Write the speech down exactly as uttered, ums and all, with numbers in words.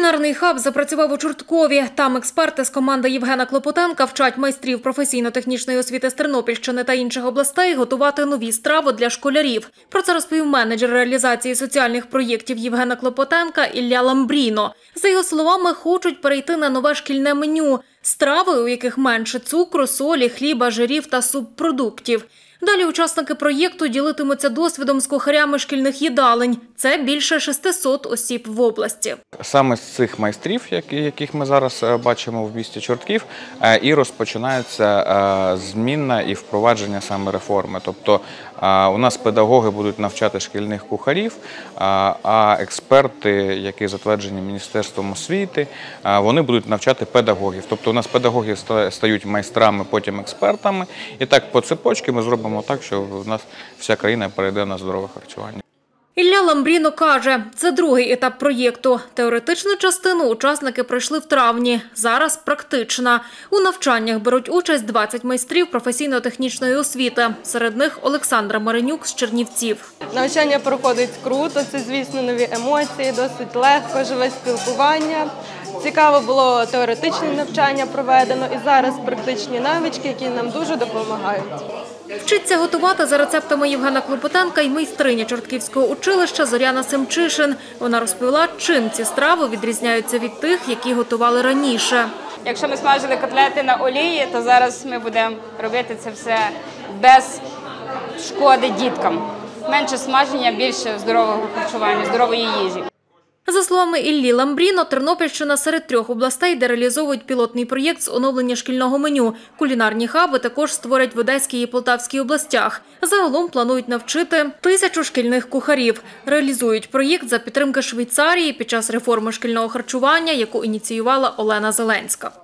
Кулінарний хаб запрацював у Чорткові. Там експерти з команди Євгена Клопотенка вчать майстрів професійно-технічної освіти з Тернопільщини та інших областей готувати нові страви для школярів. Про це розповів менеджер реалізації соціальних проєктів Євгена Клопотенка Ілля Ламбріно. За його словами, хочуть перейти на нове шкільне меню – страви, у яких менше цукру, солі, хліба, жирів та субпродуктів. Далі учасники проєкту ділитимуться досвідом з кухарями шкільних їдалень. Це більше шестисот осіб в області. Саме з цих майстрів, яких ми зараз бачимо в місті Чортків, і розпочинається зміна і впровадження саме реформи. Тобто у нас педагоги будуть навчати шкільних кухарів, а експерти, які затверджені Міністерством освіти, вони будуть навчати педагогів. Тобто у нас педагоги стають майстрами, потім експертами. І так по цепочці ми зробимо так, що у нас вся країна перейде на здорове харчування. Ілля Ламбріно каже, це другий етап проєкту. Теоретичну частину учасники пройшли в травні, зараз практична. У навчаннях беруть участь двадцять майстрів професійно-технічної освіти. Серед них Олександра Маринюк з Чернівців. Навчання проходить круто, це, звісно, нові емоції, досить легко, живе спілкування. Цікаво було теоретичне навчання проведено і зараз практичні навички, які нам дуже допомагають. Вчиться готувати за рецептами Євгена Клопотенка й майстриня Чортківського училища Зоряна Семчишин. Вона розповіла, чим ці страви відрізняються від тих, які готували раніше. Якщо ми смажили котлети на олії, то зараз ми будемо робити це все без шкоди діткам. Менше смаження, більше здорового харчування, здорової їжі. За словами Іллі Ламбріно, Тернопільщина серед трьох областей, де реалізовують пілотний проєкт з оновлення шкільного меню. Кулінарні хаби також створять в Одеській і Полтавській областях. Загалом планують навчити тисячу шкільних кухарів. Реалізують проєкт за підтримки Швейцарії під час реформи шкільного харчування, яку ініціювала Олена Зеленська.